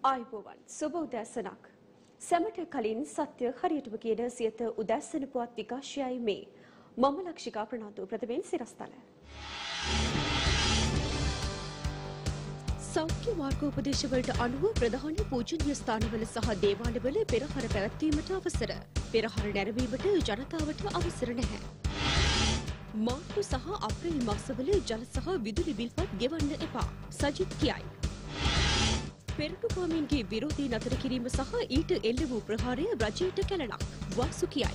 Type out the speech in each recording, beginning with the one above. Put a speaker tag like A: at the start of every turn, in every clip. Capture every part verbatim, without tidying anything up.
A: ආයුබෝවන් සුබ උදෑසනක්. සැමට කලින් සත්‍ය හරියටම කියන සියත උදෑසන පුවත් විකාශයයි මේ. මම ලක්ෂිකා ප්‍රනාන්දු ප්‍රථමයෙන් සිරස්තල. සෞඛ්‍ය මාර්ගෝපදේශවලට අනුව ප්‍රධාන පූජනීය ස්ථානවල සහ දේවාලවල පෙරහර පැවැත්වීමට අවසර. පෙරහර නැරඹීමට ජනතාවට අවසර නැහැ. මාර්තු සහ අප්‍රේල් මාසවල ජල සහ විදුලි බිල්පත් ගෙවන්න එපා. සජිත් කියයි. පෙරටුකාමීන්ගේ විරෝධී නතර කිරීම සහ ඊට එල්ල වූ ප්‍රහාරය රජයට කැලලක්. වාසු කියයි.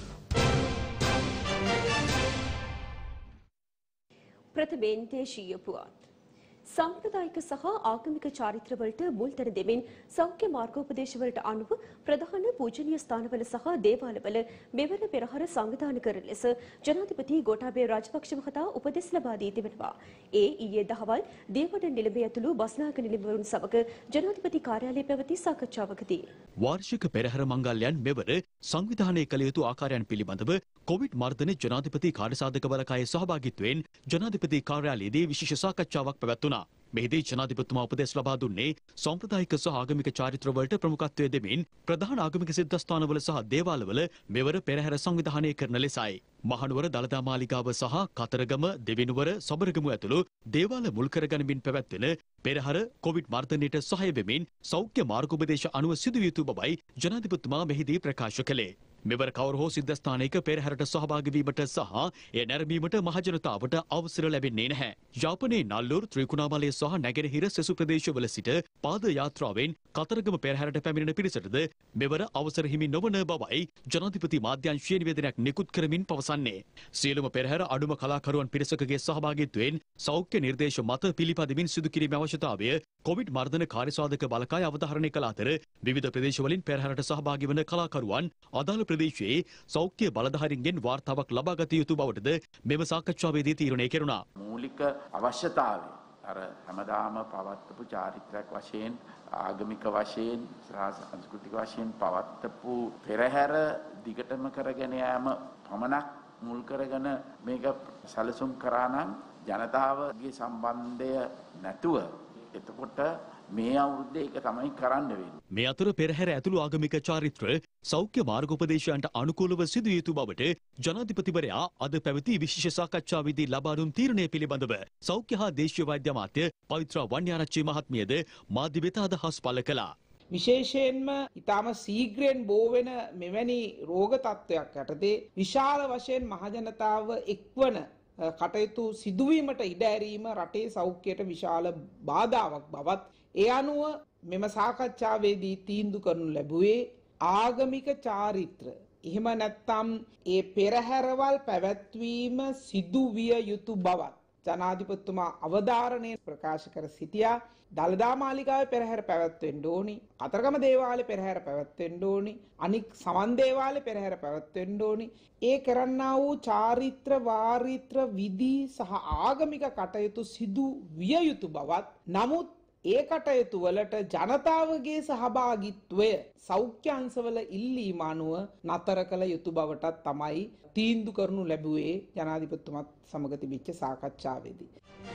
A: ප්‍රථමයෙන් දේශීය පුවත්. සාම්ප්‍රදායික සහ ආගමික චාරිත්‍රවලට මුල් තැන දෙමින් සෞඛ්‍ය මාර්ගෝපදේශවලට අනුව ප්‍රධාන පූජනීය ස්ථානවල සහ දේවාලවල මෙවර පෙරහර සංවිධානය කරන ලෙස ජනාධිපති ගෝඨාභය රාජපක්ෂ මහතා උපදෙස් ලබා දී තිබෙනවා. ඒ ඊයේ දහවල් දේවඩ නිලමේ ඇතුළු බස්නායක නිලමවරුන් සමග ජනාධිපති කාර්යාලයේ පැවති සාකච්ඡාවකදී
B: වාර්ෂික පෙරහර මංගල්‍යයන් මෙවර සංවිධානය කළ යුතු ආකාරයන් පිළිබඳව කොවිඩ් මර්ධන ජනාධිපති කාර්යසාධක බලකායේ සහභාගීත්වයෙන් ජනාධිපති කාර්යාලයේදී විශේෂ සාකච්ඡාවක් පැවැත්වුණා. මෙහිදී ජනාධිපතිතුමා උපදෙස් ලබා දුන්නේ සාම්ප්‍රදායික සහ ආගමික චාරිත්‍රවලට ප්‍රමුඛත්වය දෙමින් ප්‍රධාන ආගමික සිද්ධාස්ථානවල සහ දේවාලවල මෙවර පෙරහැර සංවිධානය කරන ලෙසයි. මහනුවර දළදා මාලිගාව සහ කතරගම දෙවිනුවර සබරගමු ඇතුළු දේවාල මුල් කරගනිමින් පැවැත්වෙන පෙරහර කොවිඩ් මර්ධනයට සහාය වෙමින් සෞඛ්‍ය මාර්ගෝපදේශ අනුව සිදුවිය යුතු බවයි ජනාධිපතිතුමා මෙහිදී ප්‍රකාශ කළේ. මෙවර කවර හෝ සිද්ධාස්ථානයක පෙරහැරට සහභාගී වීමට සහ එය නැරඹීමට මහජනතාවට අවසර ලැබෙන්නේ නැහැ. යාපනයේ නල්ලූර් ත්‍රිකුණාමලය සහ නැගෙනහිර සෙසු ප්‍රදේශවල සිට පාද යාත්‍රාවෙන් කතරගම පෙරහැරට පැමිණෙන පිරිසටද මෙවර අවසර හිමි නොවන බවයි ජනාධිපති මාධ්‍යංශයේ නිවේදනයක් නිකුත් කරමින් පවසන්නේ. සියලුම පෙරහැර අඩුම කලාකරුවන් පිරිසකගේ සහභාගීත්වයෙන් සෞඛ්‍ය නිර්දේශ මත පිළිපදිමින් සිදු කිරීමේ අවශ්‍යතාවය කොවිඩ් මර්ධන කාර්යසාධක බලකාය අවධාරණය කළ අතර විවිධ ප්‍රදේශවලින් පෙරහැරට සහභාගී වන කලාකරුවන් අදාළ ප්‍රදේශයේ සෞඛ්‍ය බලධාරීන්ගෙන් වාර්තාවක් ලබා ගත යුතු බවටද මෙම සාකච්ඡාවේදී තීරණය කෙරුණා.
C: මූලික අවශ්‍යතාවය අර හැමදාම පවත්වපු චාරිත්‍රාක් වශයෙන් ආගමික වශයෙන් සංස්කෘතික වශයෙන් පවත්වපු පෙරහැර දිගටම කරගෙන යාම පමණක් මුල් කරගෙන මේක සැලසුම් කරා නම් ජනතාවගේ සම්බන්ධය නැතුව එතකොට මේ අවුරුද්දේ ඒක තමයි කරන්න වෙන්නේ.
B: මේ අතර පෙරහැර ඇතුළු ආගමික චාරිත්‍ර සෞඛ්‍ය මාර්ගෝපදේශයන්ට අනුකූලව සිදුවිය යුතු බවට ජනාධිපතිවරයා අද පැවති විශේෂ සාකච්ඡාවේදී ලබා දුන් තීරණය පිළිබඳව සෞඛ්‍ය හා දේශීය වෛද්‍ය අමාත්‍ය පවිත්‍රා වන්‍යාරච්චි මහත්මියද මාධ්‍ය වෙත අදහස් පළ කළා.
D: විශේෂයෙන්ම ඊටම ශීඝ්‍රයෙන් බෝ වෙන මෙවැනි රෝග තත්ත්වයක් යටතේ විශාල වශයෙන් මහජනතාව එක්වන කටයුතු සිදුවීමට ඉඩ ඇරීම රටේ සෞඛ්‍යයට විශාල බාධාවක් බවත් ඒ අනුව මෙම සාකච්ඡාවේදී තීන්දුව කරනු ලැබුවේ ආගමික චාරිත්‍ර එහෙම නැත්නම් ඒ පෙරහැරවල් පැවැත්වීම සිදු විය යුතු බවත් ජනාධිපතිතුමා අවධාරණය ප්‍රකාශ කර සිටියා. දළදා මාලිගාවේ පෙරහැර පැවැත්වෙන්න ඕනි, කතරගම දේවාලේ පෙරහැර පැවැත්වෙන්න ඕනි, අනික් සමන් දේවාලේ පෙරහැර පැවැත්වෙන්න ඕනි. ඒ කරන්නා වූ චාරිත්‍ර වාරිත්‍ර විධි සහ ආගමික කටයුතු සිදු විය යුතු බවත් නමුත් ඒ කටයුතු වලට ජනතාවගේ සහභාගීත්වය සෞඛ්‍ය අංශවල ඉල්ලීම අනුව නතර කළ යුතු බවටත් තමයි තීන්දුව කරනු ලැබුවේ ජනාධිපතිතුමත් සමග තිබිච්ච සාකච්ඡාවේදී.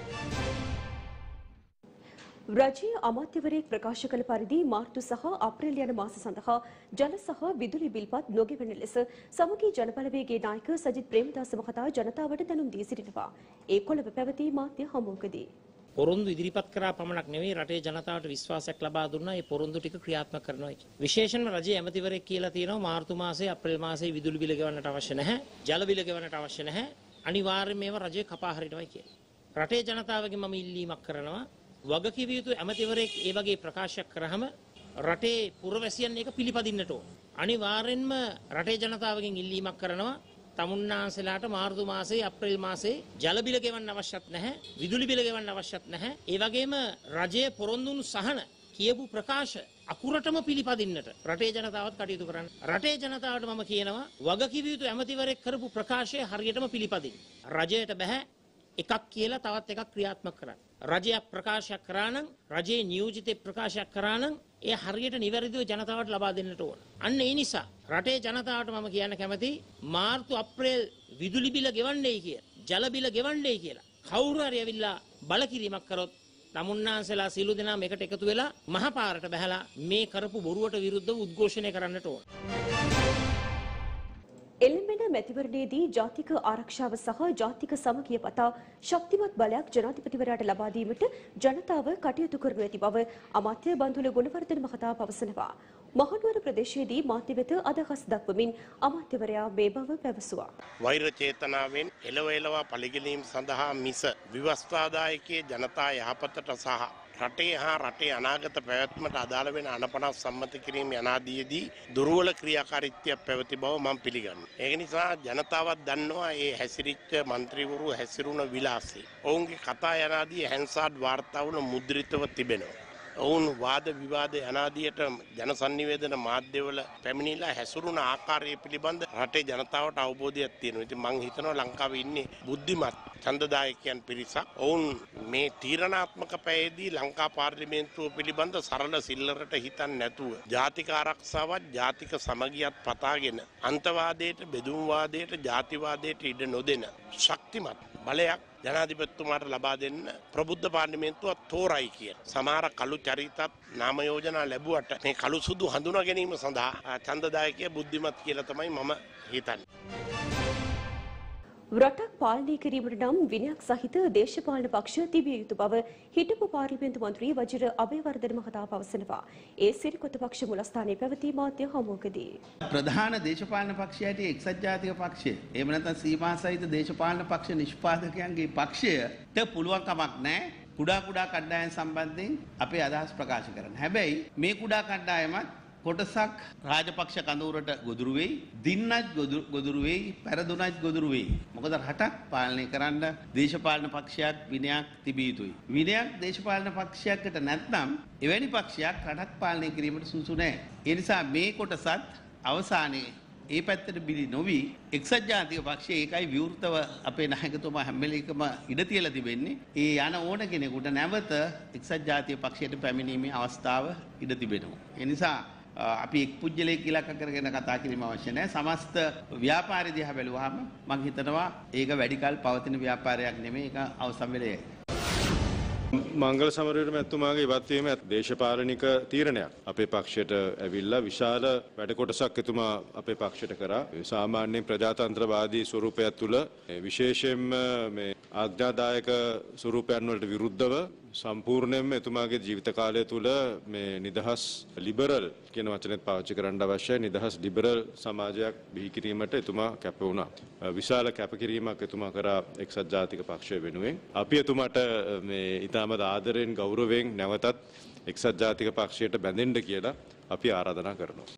A: රජයේ අමාත්‍යවරයෙක් ප්‍රකාශ කළ පරිදි මාර්තු සහ අප්‍රේල් යන මාස සඳහා ජල සහ විදුලි බිල්පත් නොගෙවන ලෙස සමගී ජනබලවේගයේ නායක සජිත් ප්‍රේමදාස මහතා ජනතාවට දැනුම් දී සිටිනවා. ඒ කොළඹ පැවති මාධ්‍ය හමුවකදී
E: පොරොන්දු ඉදිරිපත් කරා පමණක් නෙවෙයි රටේ ජනතාවට විශ්වාසයක් ලබා දුන්නා මේ පොරොන්දු ටික ක්‍රියාත්මක කරනවා කියලා. විශේෂයෙන්ම රජයේ ඇමතිවරයෙක් කියලා තියෙනවා මාර්තු මාසයේ අප්‍රේල් මාසයේ විදුලි බිල ගෙවන්නට අවශ්‍ය නැහැ, ජල බිල ගෙවන්නට අවශ්‍ය නැහැ. අනිවාර්යයෙන් මේවා රජය කපා හරිනවායි කියලා. රටේ ජනතාවගෙන් මම ඉල්ලීමක් කරනවා වගකිව යුතු ඇමතිවරයෙක් ඒ වගේ ප්‍රකාශයක් කරාම රටේ පුරවැසියන් ඒක පිළිපදින්නට ඕන. අනිවාර්යෙන්ම රටේ ජනතාවගෙන් ඉල්ලීමක් කරනවා තමුන්නාන්සලාට මාර්තු මාසයේ අප්‍රේල් මාසයේ ජල බිල ගෙවන්න අවශ්‍යත් නැහැ, විදුලි බිල ගෙවන්න අවශ්‍යත් නැහැ. ඒ වගේම රජයේ පොරොන්දුන් සහන කියපු ප්‍රකාශ අකුරටම පිළිපදින්නට රටේ ජනතාවත් කටයුතු කරන්න. රටේ ජනතාවට මම කියනවා වගකිව යුතු ඇමතිවරයෙක් කරපු ප්‍රකාශය හරියටම පිළිපදින්න. රජයට බෑ එකක් කියලා තවත් එකක් ක්‍රියාත්මක කරන්න. රජයක් ප්‍රකාශයක් කරා නම් රජයේ නියෝජිතේ ප්‍රකාශයක් කරා නම් ඒ හරියට නිවැරදිව ජනතාවට ලබා දෙන්නට ඕන. අන්න ඒ නිසා රටේ ජනතාවට මම කියන්න කැමති මාර්තු අප්‍රේල් විදුලි බිල ගෙවන්නේයි කියලා, ජල බිල ගෙවන්නේයි කියලා කවුරු හරි ඇවිල්ලා බලකිරීමක් කරොත් තමුන්නාන්සලා සියලු දෙනාම එකට එකතු වෙලා මහපාරට බැහැලා මේ කරපු බොරුවට විරුද්ධව උද්ඝෝෂණය කරන්නට ඕන.
A: එළඹෙන මැතිවරණයේදී ජාතික ආරක්ෂාව සහ ජාතික සමගිය පතා ශක්තිමත් බලයක් ජනාධිපතිවරයාට ලබා දීමට ජනතාව කටයුතු කරනු ඇති බව අමාත්‍ය බන්දුල ගුණවර්ධන මහතා පවසනවා. මහනුවර ප්‍රදේශයේදී මාධ්‍ය වෙත අදහස් දක්වමින් අමාත්‍යවරයා මේ බව පැවසුවා.
F: වෛර චේතනාවෙන් එළව එළවා පරිගැනීම සඳහා මිස විවස්ථාදායකයේ ජනතා යහපතට සහ රටේ හා රටේ අනාගත පැවැත්මට අදාළ වෙන අනපනස් සම්මත කිරීම යනාදීදී දුර්වල ක්‍රියාකාරීත්වයක් පැවති බව මම පිළිගන්නවා. ඒක නිසා ජනතාවත් දන්නවා මේ හැසිරිච්ච മന്ത്രിවරු හැසිරුණ විලාසය. ඔවුන්ගේ කතා යනාදී හැන්සාඩ් වාර්තා වුණ මුද්‍රිතව තිබෙනවා. ඔවුන් වාද විවාද යනාදියට ජනසන්නිවේදන මාධ්‍යවල පැමිණිලා හැසිරුණ ආකාරය පිළිබඳ රටේ ජනතාවට අවබෝධයක් තියෙනවා. ඉතින් මම හිතනවා ලංකාවේ ඉන්නේ බුද්ධිමත් ඡන්දදායකයන් පිරිසක්. ඔවුන් මේ තීරණාත්මක පැයේදී ලංකා පාර්ලිමේන්තුව පිළිබඳ සරල සිල්ලරට හිතන්නේ නැතුව ජාතික ආරක්ෂාවත් ජාතික සමගියත් පතාගෙන අන්තවාදයට, බෙදුම්වාදයට, ජාතිවාදයට ඉඩ නොදෙන ශක්තිමත් බලයක් ජනාධිපතිතුමාට ලබා දෙන්න ප්‍රබුද්ධ පාර්ලිමේන්තුවත් තෝරයි කියන. සමහර කළු චරිතත් නාම යෝජනා ලැබුවට මේ කළු සුදු හඳුනා ගැනීම සඳහා ඡන්දදායකයා බුද්ධිමත් කියලා තමයි මම හිතන්නේ.
A: රටක් පාලනය කිරීමට නම් විනයක් සහිත දේශපාලන පක්ෂ තිබිය යුතු බව හිටපු පාර්ලිමේන්තු මන්ත්‍රී වජිර අබේවර්ධන මහතා පවසනවා. ඒ සිරිකොත පක්ෂ මුලස්ථානයේ පැවති මාධ්‍ය හමුවකදී
G: ප්‍රධාන දේශපාලන පක්ෂයට එක්සත් ජාතික පක්ෂය එහෙම නැත්නම් සීමා සහිත දේශපාලන පක්ෂ නිෂ්පාදකයන්ගේ පක්ෂයට පුළුවන් කමක් නැහැ කුඩා කුඩා කණ්ඩායම් සම්බන්ධයෙන් අපේ අදහස් ප්‍රකාශ කරන්න. හැබැයි මේ කුඩා කණ්ඩායමත් කොටසක් රාජපක්ෂ කඳවුරට ගොදුරු වෙයි, දින්නත් ගොදුරු වෙයි, පෙරදුනත් ගොදුරු වෙයි. මොකද රටක් පාලනය කරන්න දේශපාලන පක්ෂයක් විනයක් තිබිය යුතුයි. විනයක් දේශපාලන පක්ෂයකට නැත්නම් එවැනි පක්ෂයක් රටක් පාලනය කිරීමට සුදුසු නැහැ. ඒ නිසා මේ කොටසත් අවසානයේ ඒ පැත්තට බිලි නොවි එක්සත් ජාතික පක්ෂය ඒකයි විවෘතව අපේ නායකතුමා හැම වෙලේකම ඉඩ තියලා තිබෙන්නේ. ඒ යන ඕන කෙනෙකුට නැවත එක්සත් ජාතික පක්ෂයට පැමිණීමේ අවස්ථාව ඉඩ තිබෙනවා. ඒ නිසා අපි එක් පුජ්‍යලයක් ඉලක්ක කරගෙන කතා කිරීම අවශ්‍ය නැහැ. සමස්ත ව්‍යාපාරය දිහා බැලුවාම මම හිතනවා ඒක වැඩි කල පවතින ව්‍යාපාරයක් නෙමෙයි. ඒක අවසන් වෙලයි.
H: මංගල සමරවීර මැතිතුමාගේ ඉවත්වීම දේශපාලනික තීරණයක්. අපේ පක්ෂයට ඇවිල්ලා විශාල වැඩ කොටසක් එතුමා අපේ පක්ෂයට කරා. සාමාන්‍ය ප්‍රජාතන්ත්‍රවාදී ස්වරූපයක් තුළ විශේෂයෙන්ම මේ ආඥාදායක ස්වරූපයන් වලට විරුද්ධව සම්පූර්ණයෙන්ම එතුමාගේ ජීවිත කාලය තුළ මේ නිදහස් ලිබරල් කියන වචනයත් පාවිච්චි කරන්න අවශ්‍යයි. නිදහස් ලිබරල් සමාජයක් බිහි කිරීමට එතුමා කැප වුණා. විශාල කැපකිරීමක් එතුමා කරා එක්සත් ජාතික පක්ෂය වෙනුවෙන්. අපි එතුමාට මේ ඉතාමත් ආදරයෙන් ගෞරවයෙන් නැවතත් එක්සත් ජාතික පක්ෂයට බැඳෙන්න කියලා අපි ආරාධනා කරනවා.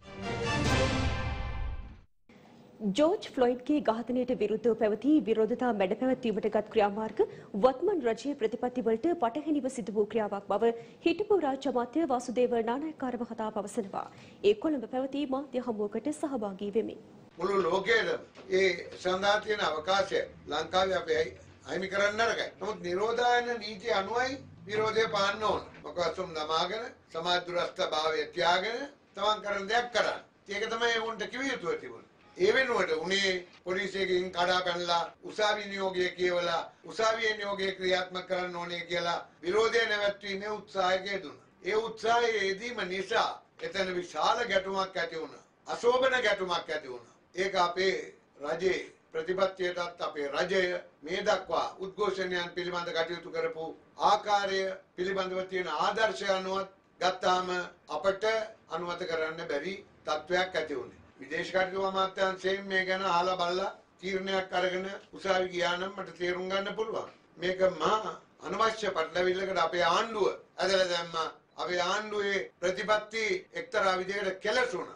A: ජෝර්ජ් ෆ්ලොයිඩ්ගේ ඝාතනයට විරුද්ධව පැවති විරෝධතා මැඩ පැවැත්වීමට ගත් ක්‍රියාමාර්ග වත්මන් රජයේ ප්‍රතිපත්තිවලට පටහැනිව සිදු වූ ක්‍රියාවක් බව හිටපු රාජ්‍ය අමාත්‍ය වාසුදේව නානායක්කාර මහතා පවසනවා. ඒ කොළඹ පැවති මාධ්‍ය හමුවකට සහභාගී වෙමින්
I: මුළු ලෝකයේ ඒ සඳහා තියෙන අවකාශය ලංකාවේ අපි අයිමි කරන්න නරකයි. නමුත් නිරෝධායන නීතිය අනුවයි විරෝධය පාන්න ඕන. මොකද සුම් නමාගෙන සමාජ දුරස්ථ භාවය තියාගෙන තමන් කරන දෙයක් කරන්න. ඒක තමයි උන්ට කිව යුතුව තිබුණේ. ඒ වෙනුවට උනේ පොලිසියකින් කඩා පැනලා උසාවි නියෝගය කියවලා උසාවියේ නියෝගය ක්‍රියාත්මක කරන්න ඕනේ කියලා විරෝධය නැවැත්වීමේ උත්සාහයක යෙදුණා. ඒ උත්සාහයේ යෙදීම නිසා එතන විශාල ගැටුමක් ඇති වුණා. අශෝභන ගැටුමක් ඇති වුණා. ඒක අපේ රජයේ ප්‍රතිපත්තියටත් අපේ රජය මේ දක්වා උද්ඝෝෂණයන් පිළිබඳ කටයුතු කරපු ආකාරය පිළිබඳව තියෙන ආදර්ශය අනුව ගත්තාම අපට අනුමත කරන්න බැරි තත්වයක් ඇති වුණේ. විදේශ කටයුතු අමාත්‍යාංශයෙන් මේ ගැන අහලා බලලා තීරණයක් අරගෙන උසාවි ගියා නම් මට තේරුම් ගන්න පුළුවන්. මේක මහා අනවශ්‍ය පටලවිල්ලකට අපේ ආණ්ඩුව ඇදලා දැම්මා. අපේ ආණ්ඩුවේ ප්‍රතිපත්ති එක්තරා විදිහකට කෙලසුණා.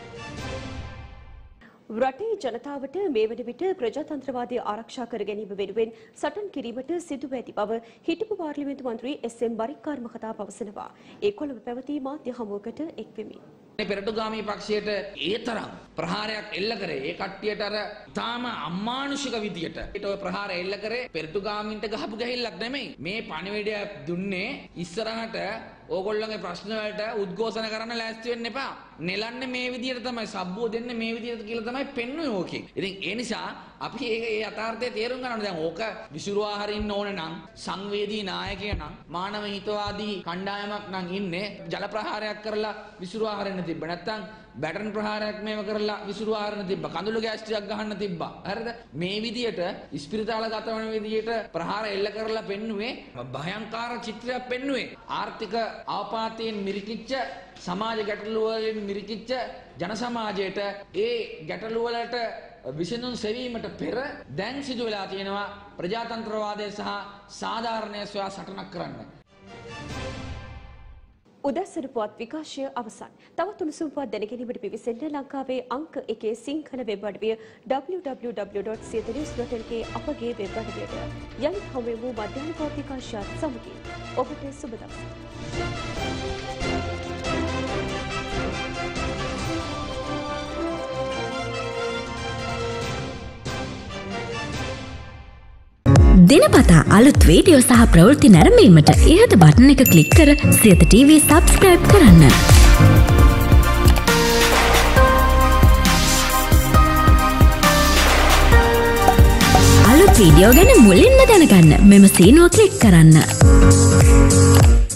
A: රටේ ජනතාවට මේ වන විට ප්‍රජාතන්ත්‍රවාදය ආරක්ෂා කර ගැනීම වෙනුවෙන් සටන් කිරීමට සිදුව ඇති බව හිටපු පාර්ලිමේන්තු මන්ත්‍රී එස් එම් බරික්කාර් මහතා පවසනවා. ඒ කොළඹ පැවති මාධ්‍ය හමුවකට එක්වෙමින්
J: පෙරටුගාමී පක්ෂයට ඒ තරම් ප්‍රහාරයක් එල්ල කරේ ඒ කට්ටියට අර තාම අමානුෂික විදියට ඒට ඔය ප්‍රහාර එල්ල කරේ පෙරටුගාමීන්ට ගහපු ගහිල්ලක් නෙමෙයි මේ පණිවිඩය දුන්නේ ඉස්සරහට ඕගොල්ලන්ගේ ප්‍රශ්න වලට උද්ඝෝෂණ කරන්න ලෑස්ති වෙන්න එපා නෙලන්නේ මේ විදියට තමයි සබ්බුව දෙන්නේ මේ විදියට කියලා තමයි පෙන්වන්නේ ඕකේ ඉතින් ඒ නිසා අපි ඒක ඒ යථාර්ථය තේරුම් ගන්න ඕනේ දැන් ඕක විසිරුවා හරින්න ඕනේ නම් සංවේදී නායකයා නම් මානව හිතවාදී කණ්ඩායමක් නම් ඉන්නේ ජල ප්‍රහාරයක් කරලා විසිරුවා හරින්න තිබ්බ නැත්තම් බැටන් ප්‍රහාරයක් මේව කරලා විසිරුවා හරින්න තිබ්බ කඳුළු ගෑස් ටිකක් ගහන්න තිබ්බා හරිද මේ විදියට ඉස්පිරිතාල ගත වෙන විදියට ප්‍රහාර එල්ල කරලා පෙන්නුවේ භයංකාර චිත්‍රයක් පෙන්නුවේ ආර්ථික ආපాతයෙන් මිරිකිච්ච සමාජ ගැටලු වලින් මිරිකිච්ච ජන සමාජයට ඒ ගැටලු වලට විසඳුම් සෙවීමට පෙර දැන් සිදු වෙලා තියෙනවා ප්‍රජාතන්ත්‍රවාදය සහ සාධාරණය සොයා සටනක් කරන්න.
A: උදැසන පුවත් විකාශය අවසන්. තවත් උණුසුම් පුවත් දැනගැනීමට පිවිසෙන්න ලංකාවේ අංක එකේ සිංහල වෙබ් අඩවිය double-u double-u double-u dot siyatha news dot l k අපගේ වෙබ් අඩවියට යලිත් හමුවෙමු මධ්‍යහන පුවත් විකාශයත් සමගින්. ඔබට සුබ දවසක්.
K: දිනපතා අලුත් වීඩියෝ සහ ප්‍රවෘත්ති නැරඹීමට ඉහත බටන් එක ක්ලික් කර සියත ටීවී සබ්ස්ක්‍රයිබ් කරන්න. අලුත් වීඩියෝ ගැන මුලින්ම දැනගන්න මෙම සීනුව ක්ලික් කරන්න.